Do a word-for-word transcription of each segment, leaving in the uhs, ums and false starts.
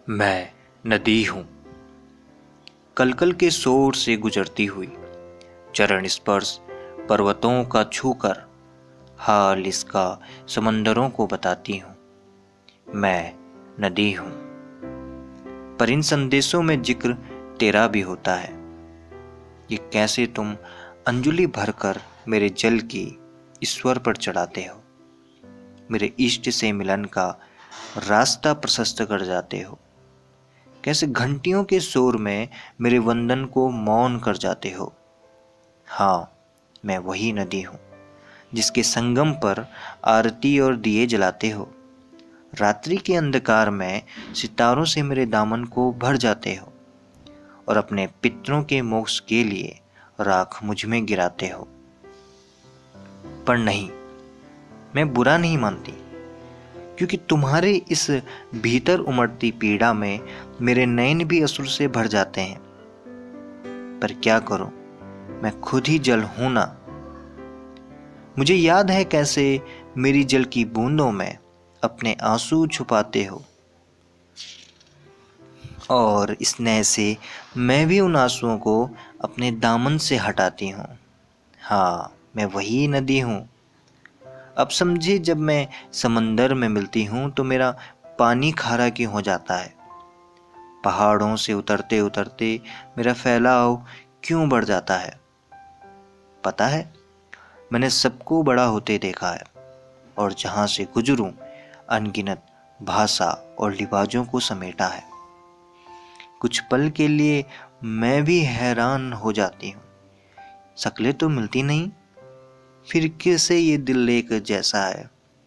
मैं नदी हूँ, कलकल के शोर से गुजरती हुई, चरण स्पर्श पर्वतों का छूकर हाल इसका समंदरों को बताती हूँ। मैं नदी हूँ, पर इन संदेशों में जिक्र तेरा भी होता है। ये कैसे तुम अंजुलि भरकर मेरे जल की ईश्वर पर चढ़ाते हो, मेरे इष्ट से मिलन का रास्ता प्रशस्त कर जाते हो। कैसे घंटियों के शोर में मेरे वंदन को मौन कर जाते हो। हाँ, मैं वही नदी हूँ जिसके संगम पर आरती और दिए जलाते हो। रात्रि के अंधकार में सितारों से मेरे दामन को भर जाते हो और अपने पितरों के मोक्ष के लिए राख मुझ में गिराते हो। पर नहीं, मैं बुरा नहीं मानती, क्योंकि तुम्हारे इस भीतर उमड़ती पीड़ा में मेरे नयन भी असुर से भर जाते हैं। पर क्या करूं, मैं खुद ही जल हूं ना। मुझे याद है कैसे मेरी जल की बूंदों में अपने आंसू छुपाते हो, और स्नेह से मैं भी उन आंसुओं को अपने दामन से हटाती हूँ। हाँ, मैं वही नदी हूँ। अब समझे, जब मैं समंदर में मिलती हूँ तो मेरा पानी खारा क्यों हो जाता है। पहाड़ों से उतरते उतरते मेरा फैलाव क्यों बढ़ जाता है। पता है, मैंने सबको बड़ा होते देखा है, और जहाँ से गुजरूं अनगिनत भाषा और लिबाजों को समेटा है। कुछ पल के लिए मैं भी हैरान हो जाती हूँ, शक्लें तो मिलती नहीं, फिर कैसे ये दिल एक जैसा है।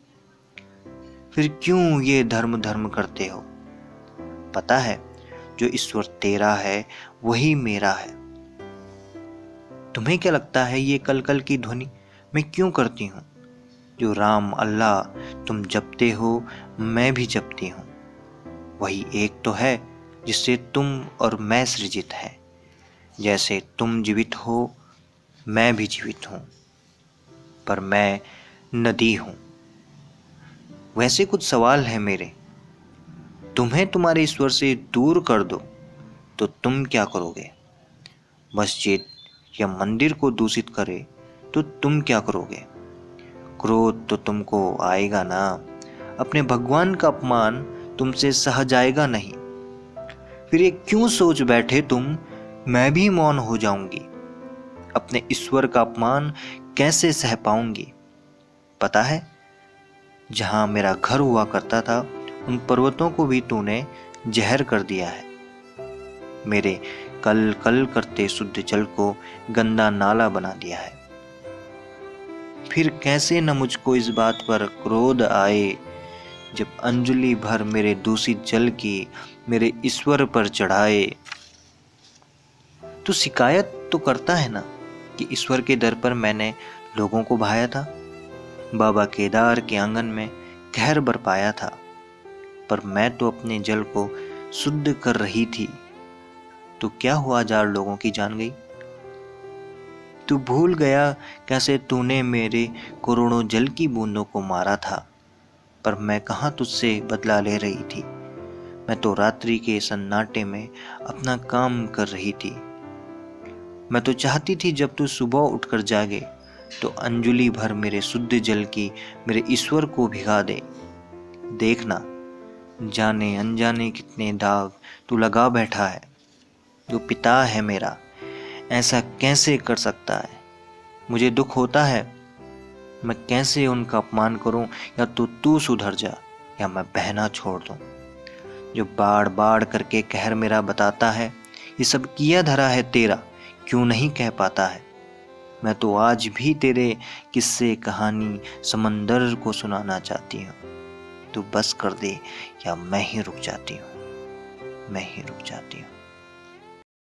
फिर क्यों ये धर्म धर्म करते हो। पता है, जो ईश्वर तेरा है वही मेरा है। तुम्हें क्या लगता है ये कल कल की ध्वनि मैं क्यों करती हूँ। जो राम अल्लाह तुम जपते हो, मैं भी जपती हूँ। वही एक तो है जिससे तुम और मैं सृजित हैं। जैसे तुम जीवित हो, मैं भी जीवित हूँ, पर मैं नदी हूँ। वैसे कुछ सवाल है मेरे। तुम्हें तुम्हारे ईश्वर से दूर कर दो तो तुम क्या करोगे। मस्जिद या मंदिर को दूषित करे तो तुम क्या करोगे। क्रोध तो तुमको आएगा ना। अपने भगवान का अपमान तुमसे सहा जाएगा नहीं। फिर ये क्यों सोच बैठे तुम, मैं भी मौन हो जाऊंगी। अपने ईश्वर का अपमान कैसे सह पाऊंगी। पता है, जहां मेरा घर हुआ करता था उन पर्वतों को भी तूने जहर कर दिया है। मेरे कल कल करते शुद्ध जल को गंदा नाला बना दिया है। फिर कैसे न मुझको इस बात पर क्रोध आए, जब अंजलि भर मेरे दूषित जल की मेरे ईश्वर पर चढ़ाए। तू शिकायत तो करता है ना कि ईश्वर के दर पर मैंने लोगों को बहाया था, बाबा केदार के आंगन में कहर बरपाया था। पर मैं तो अपने जल को शुद्ध कर रही थी, तो क्या हुआ, हजार लोगों की जान गई। तू भूल गया कैसे तूने मेरे करोड़ों जल की बूंदों को मारा था, पर मैं कहाँ तुझसे बदला ले रही थी। मैं तो रात्रि के सन्नाटे में अपना काम कर रही थी। मैं तो चाहती थी जब तू सुबह उठकर जागे तो अंजुलि भर मेरे शुद्ध जल की मेरे ईश्वर को भिगा दे। देखना, जाने अनजाने कितने दाग तू लगा बैठा है। जो पिता है मेरा, ऐसा कैसे कर सकता है। मुझे दुख होता है, मैं कैसे उनका अपमान करूं। या तो तू सुधर जा या मैं बहना छोड़ दूं। जो बाढ़ बाढ़ करके कहर मेरा बताता है, ये सब किया धरा है तेरा, क्यों नहीं कह पाता है। मैं तो आज भी तेरे किस्से कहानी समंदर को सुनाना चाहती हूँ। तू बस कर दे या मैं ही रुक जाती हूँ, मैं ही रुक जाती हूँ।